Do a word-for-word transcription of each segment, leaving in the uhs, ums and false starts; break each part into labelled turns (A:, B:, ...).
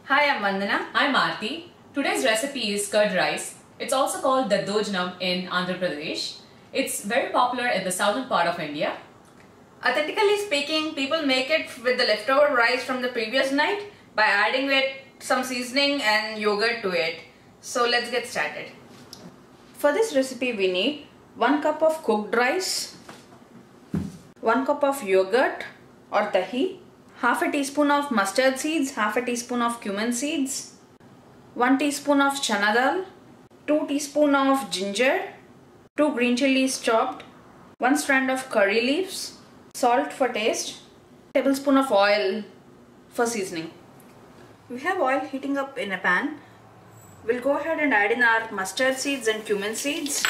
A: Hi, I'm Vandana.
B: I'm Aarti. Today's recipe is curd rice. It's also called Daddojnam in Andhra Pradesh. It's very popular in the southern part of India.
A: Authentically speaking, people make it with the leftover rice from the previous night by adding it some seasoning and yogurt to it. So let's get started. For this recipe we need one cup of cooked rice, one cup of yogurt or dahi, half a teaspoon of mustard seeds, half a teaspoon of cumin seeds, one teaspoon of chana dal, two teaspoon of ginger, two green chilies chopped, one strand of curry leaves, salt for taste, tablespoon of oil for seasoning. We have oil heating up in a pan. We'll go ahead and add in our mustard seeds and cumin seeds,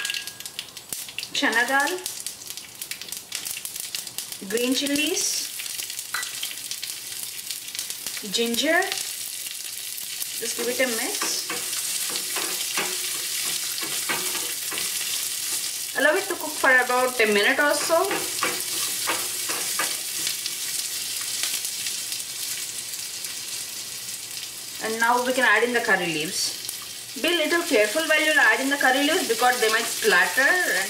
A: chana dal, green chilies, ginger. Just give it a mix. Allow it to cook for about a minute or so. And now we can add in the curry leaves. Be a little careful while you're adding the curry leaves because they might splatter, and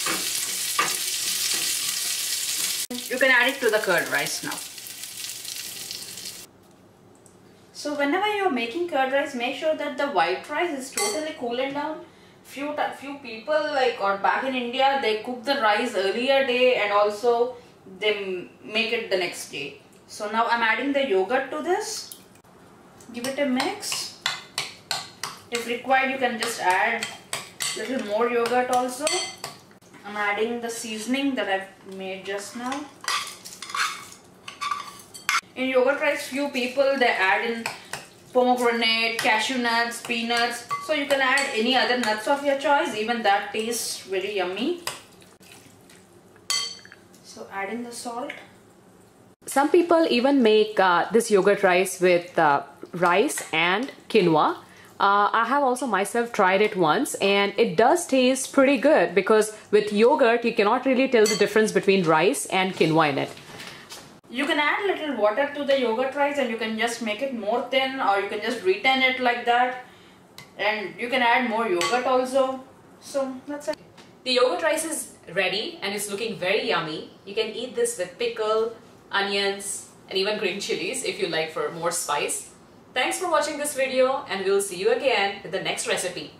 A: you can add it to the curd rice now. So whenever you're making curd rice, make sure that the white rice is totally cooling down. Few few people, like, or back in India, they cook the rice earlier day and also they make it the next day. So now I'm adding the yogurt to this. Give it a mix. If required, you can just add a little more yogurt also. I'm adding the seasoning that I've made just now. In yogurt rice, few people they add in pomegranate, cashew nuts, peanuts. So you can add any other nuts of your choice. Even that tastes very yummy. So add in the salt.
B: Some people even make uh, this yogurt rice with uh, rice and quinoa. Uh, I have also myself tried it once and it does taste pretty good because with yogurt you cannot really tell the difference between rice and quinoa in it.
A: You can add little water to the yogurt rice and you can just make it more thin, or you can just retain it like that, and you can add more yogurt also. So that's it.
B: The yogurt rice is ready and it's looking very yummy. You can eat this with pickle, onions and even green chilies if you like for more spice. Thanks for watching this video and we'll see you again with the next recipe.